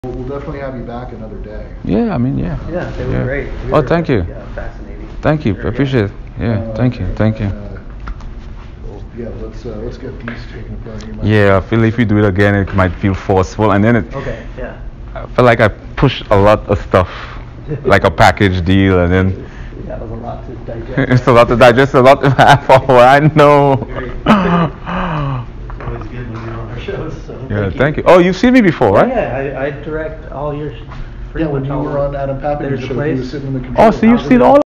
We'll definitely have you back another day. Yeah, I mean, yeah. Yeah, they were great. Oh, thank you. Yeah, fascinating. Thank you. I appreciate it. Yeah, thank you. Thank you. Well, yeah, let's get these taken apart. Yeah, I feel if you do it again, it might feel forceful, and then it. Okay. Yeah. I feel like I push a lot of stuff, like a package deal, and then. Yeah, it was a lot to digest. It's a lot to digest, a lot to have for I know. It's always good when you're on our shows. So Yeah, thank you. Oh, you've seen me before, right? Yeah, I direct all your. Yeah, when you were on Adam Pappy's show, he was sitting in the computer. Oh, so you've seen all